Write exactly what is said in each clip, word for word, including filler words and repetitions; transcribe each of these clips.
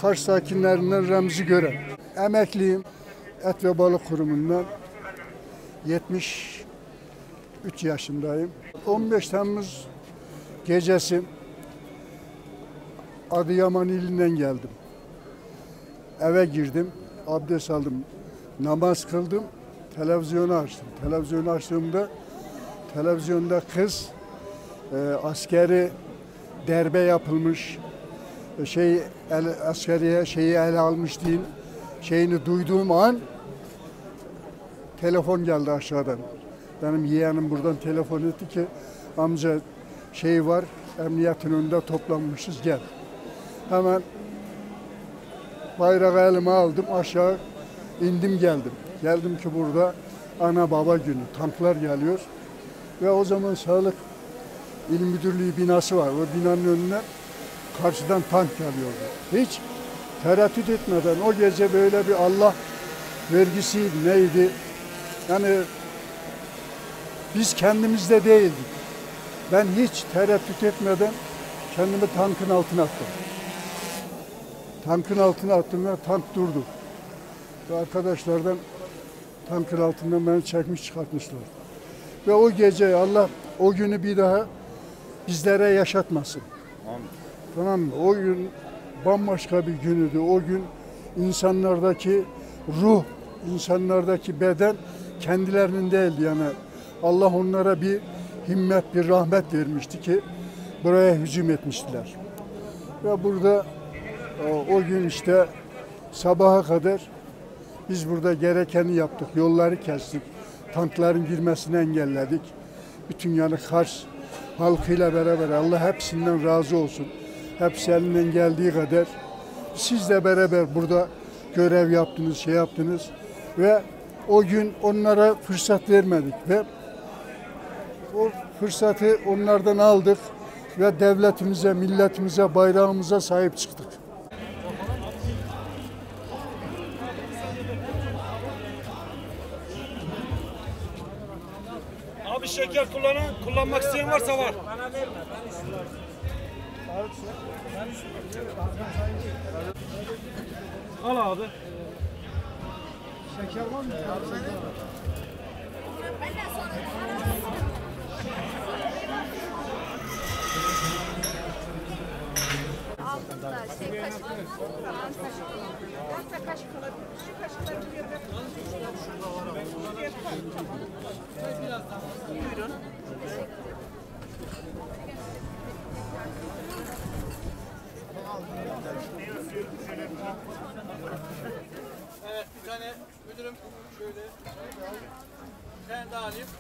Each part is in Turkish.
Kars sakinlerinden Remzi Gören. Emekliyim. Et ve Balık Kurumu'ndan yetmiş üç yaşındayım. on beş Temmuz gecesi Adıyaman ilinden geldim. Eve girdim, abdest aldım, namaz kıldım, televizyonu açtım. Televizyonu açtığımda televizyonda kız e, askeri darbe yapılmış, şey el, askeriye şeyi ele almış diyeyim, şeyini duyduğum an telefon geldi aşağıdan. Benim yeğenim buradan telefon etti ki amca şey var, emniyetin önünde toplanmışız, gel. Hemen bayrağı elime aldım, aşağı indim geldim. Geldim ki burada ana baba günü, tanklar geliyor. Ve o zaman Sağlık İl Müdürlüğü binası var. O binanın önüne karşıdan tank geliyordu. Hiç tereddüt etmeden o gece böyle bir Allah vergisiydi, neydi? Yani biz kendimizde değildik. Ben hiç tereddüt etmeden kendimi tankın altına attım. Tankın altına attım ve tank durdu. Ve arkadaşlardan tankın altından beni çekmiş çıkartmışlar. Ve o gece Allah o günü bir daha bizlere yaşatmasın. Amin. Tamam mı? O gün bambaşka bir günüdü. O gün insanlardaki ruh, insanlardaki beden kendilerinin değildi. Yani Allah onlara bir himmet, bir rahmet vermişti ki buraya hücum etmiştiler. Ve burada o, o gün işte sabaha kadar biz burada gerekeni yaptık. Yolları kestik. Tankların girmesini engelledik. Bütün yani Kars halkıyla beraber Allah hepsinden razı olsun. Hepsi elinden geldiği kadar sizle beraber burada görev yaptınız, şey yaptınız ve o gün onlara fırsat vermedik ve o fırsatı onlardan aldık ve devletimize, milletimize, bayrağımıza sahip çıktık. Abi şeker kullanan, kullanmak isteyen varsa var. Al abi. Şeker var mı? Altında şey kaşık var. Hatta kaşık alabilir. Şu kaşıkları buraya bırakın. Buyurun. Evet, bir tane müdürüm şöyle. Bir tane daha alayım.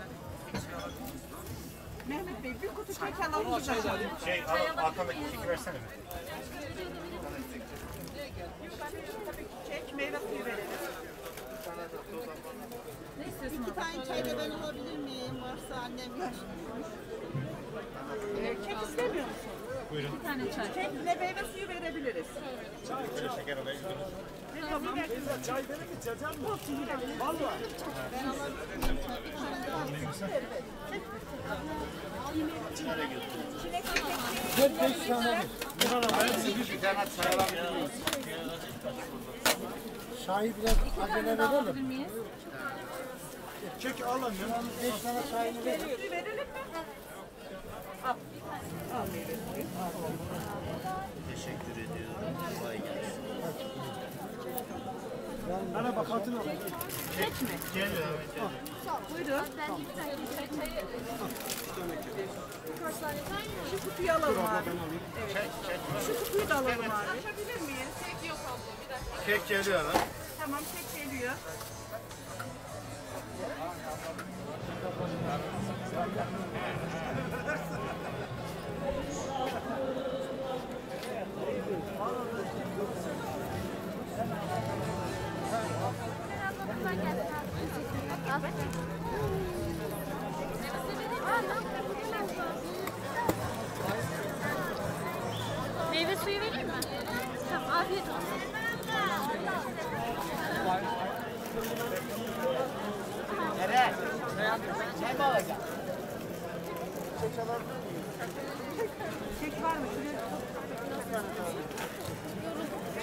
Mehmet Bey bir kutu kek alalım. Şey, arkandaki keki versene mi? Tabii ki kek, meyve suyu verelim. Ne istiyorsun? İki tane çay da ben alabilir miyim? Varsa annem yer. Ee, kek istemiyor musun? Buyurun. Bir tane çay. Kekle meyve suyu verebiliriz. Böyle şeker alayım. Tamam. Çay verir mi? Çay mı? Valla. Ben alabilirim. Dört beş tane. Bir tane çay alabilir miyiz? Şahi biraz acele verelim. Kek alın. Beş tane şahini verelim. Verelim mi? Al. Al meyve suyu. Teşekkür ediyorum. Kolay gelsin. Bana bak hatırla. Kek mi? Geliyor. Buyurun. Şu kutuyu alalım abi. Evet. Şu kutuyu da alalım abi. Açabilir miyiz? Kek yok abla. Bir dakika. Kek geliyor lan. Tamam, kek geliyor. Meyve suyu vereyim mi? Tamam, afiyet olsun. Nereye? Ne mi alacak? Kek var mı?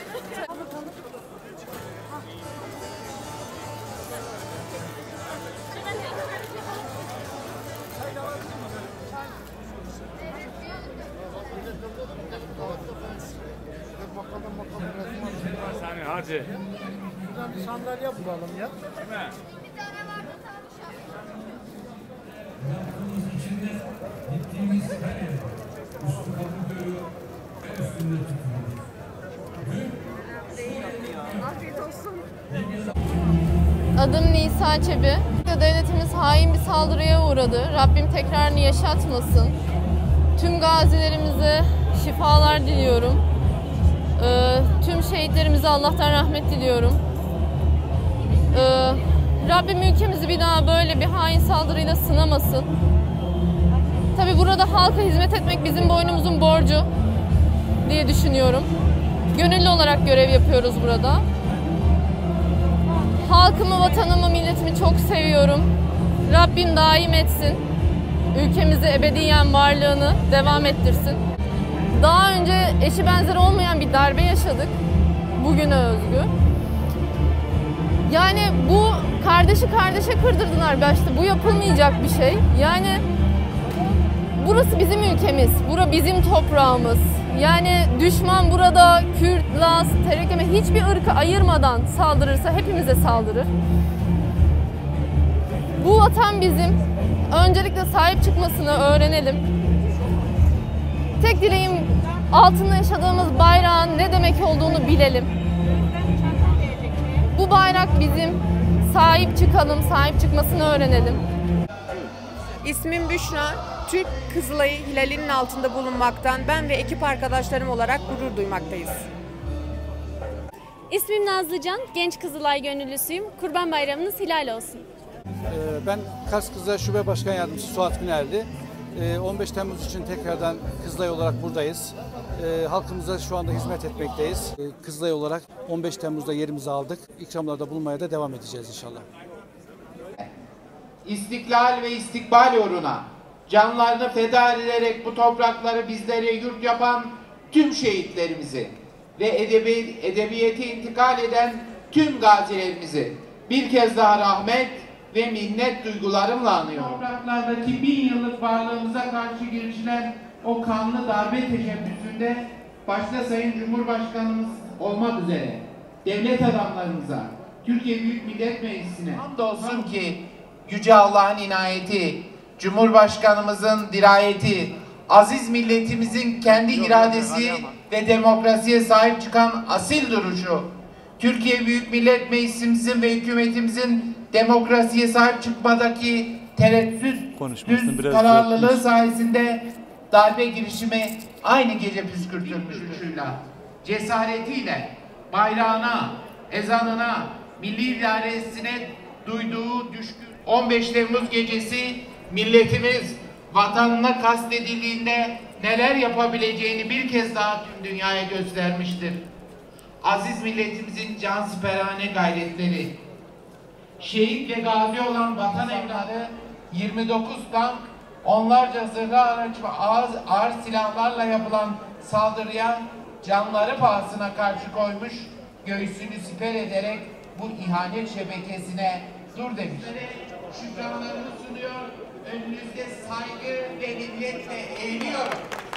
Saniye hacı. Buradan bir sandalye bulalım ya. Değil mi? Bir tane var mı tanışalım. Afiyet olsun. Adım Nisa Çebi. Devletimiz hain bir saldırıya uğradı. Rabbim tekrarını yaşatmasın. Tüm gazilerimize şifalar diliyorum. Ee, tüm şehitlerimize Allah'tan rahmet diliyorum. Ee, Rabbim ülkemizi bir daha böyle bir hain saldırıyla sınamasın. Tabii burada halka hizmet etmek bizim boynumuzun borcu diye düşünüyorum. Gönüllü olarak görev yapıyoruz burada. Halkımı, vatanımı, milletimi çok seviyorum. Rabbim daim etsin. Ülkemizi ebediyen varlığını devam ettirsin. Daha önce eşi benzeri olmayan bir darbe yaşadık. Bugüne özgü. Yani bu kardeşi kardeşe kırdırdılar başta. Bu yapılmayacak bir şey. Yani burası bizim ülkemiz. Bura bizim toprağımız. Yani düşman burada Kürt, Laz, Terekeme hiçbir ırkı ayırmadan saldırırsa hepimize saldırır. Bu vatan bizim. Öncelikle sahip çıkmasını öğrenelim. Tek dileğim altında yaşadığımız bayrağın ne demek olduğunu bilelim. Bu bayrak bizim. Sahip çıkalım, sahip çıkmasını öğrenelim. İsmim Büşra. Türk Kızılay'ı hilalinin altında bulunmaktan ben ve ekip arkadaşlarım olarak gurur duymaktayız. İsmim Nazlıcan, Genç Kızılay gönüllüsüyüm. Kurban Bayramınız hilal olsun. Ben Kars Kızılay Şube Başkan Yardımcısı Suat Günerli. on beş Temmuz için tekrardan Kızılay olarak buradayız. Halkımıza şu anda hizmet etmekteyiz. Kızılay olarak on beş Temmuz'da yerimizi aldık. İkramlarda bulunmaya da devam edeceğiz inşallah. İstiklal ve istikbal uğruna canlarını feda ederek bu toprakları bizlere yurt yapan tüm şehitlerimizi ve edebi, edebiyete intikal eden tüm gazilerimizi bir kez daha rahmet ve minnet duygularımla anıyorum. Topraklardaki bin yıllık varlığımıza karşı girişilen o kanlı darbe teşebbüsünde başta Sayın Cumhurbaşkanımız olmak üzere devlet adamlarımıza, Türkiye Büyük Millet Meclisi'ne hamdolsun ki Yüce Allah'ın inayeti, Cumhurbaşkanımızın dirayeti, aziz milletimizin kendi iradesi ve demokrasiye sahip çıkan asil duruşu, Türkiye Büyük Millet Meclisimizin ve hükümetimizin demokrasiye sahip çıkmadaki tereddütsüz kararlılığı sayesinde darbe girişimi aynı gece püskürtülmüş duruşuyla, cesaretiyle, bayrağına, ezanına, milli idaresine duyduğu düşkün on beş Temmuz gecesi milletimiz vatanına kastedildiğinde neler yapabileceğini bir kez daha tüm dünyaya göstermiştir. Aziz milletimizin cansiperane gayretleri, şehit ve gazi olan vatan evladı yirmi dokuz tank, onlarca zırhlı araç ve ağır, ağır silahlarla yapılan saldırıya canları pahasına karşı koymuş, göğsünü siper ederek bu ihanet şebekesine dur demiş. Şükranlarımı sunuyor, önünüzde saygı ve minnetle eğiliyorum.